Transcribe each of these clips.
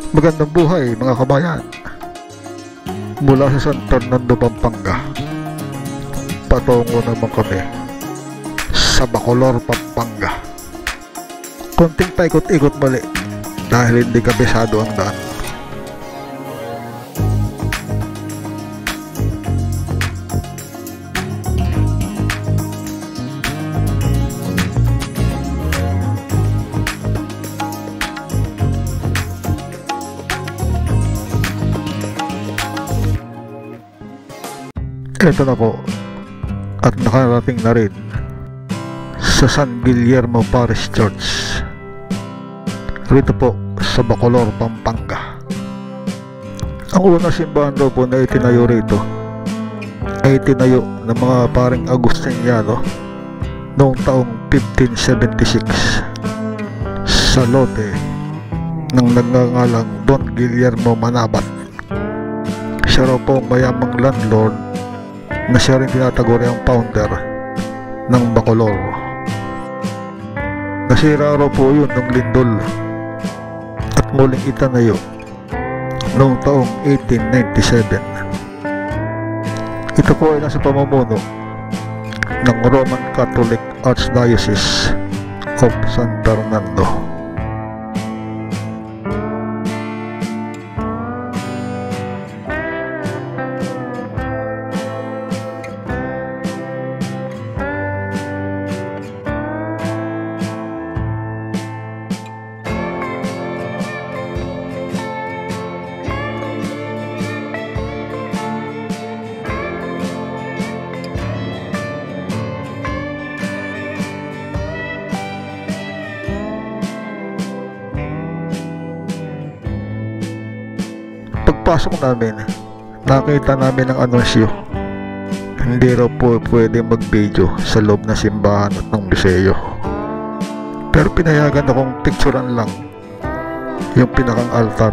Magandang buhay mga kabayan. Mula sa San Fernando, Pampanga, patungo naman kami sa Bacolor, Pampanga. Konting paikot-ikot mali dahil hindi kabisado ang daan. Ito na po at nakarating na rin sa San Guillermo Parish Church rito po sa Bacolor, Pampanga. Ang unang simbahan daw po na itinayo rito ay itinayo ng mga paring Agustiniano noong taong 1576 sa lote ng nagngangalang Don Guillermo Manabat. Siya raw po mayamang landlord na siya rin tinataguri ang founder ng Bacolor. Nasira raw po yun ng lindol at muling itanayo noong taong 1897. Ito po ay nasa pamumuno ng Roman Catholic Archdiocese of San Fernando. Pagpasok namin, nakita namin ang anunsyo. Hindi raw po pwede mag-video sa loob ng simbahan at ng museo. Pero pinayagan akong picturean lang yung pinakang altar.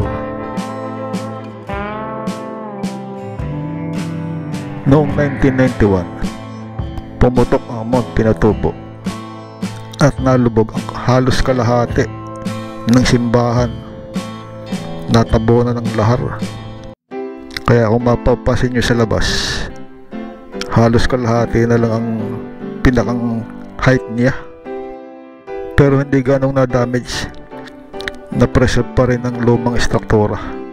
Noong 1991, pumutok ang Mount Pinatubo at nalubog ang halos kalahati ng simbahan. Natabunan ng lahar. Kaya kung mapapasin nyo sa labas, halos kalahati na lang ang pinakang height niya. Pero hindi ganong na-damage. Na-preserve pa rin ang lumang struktura.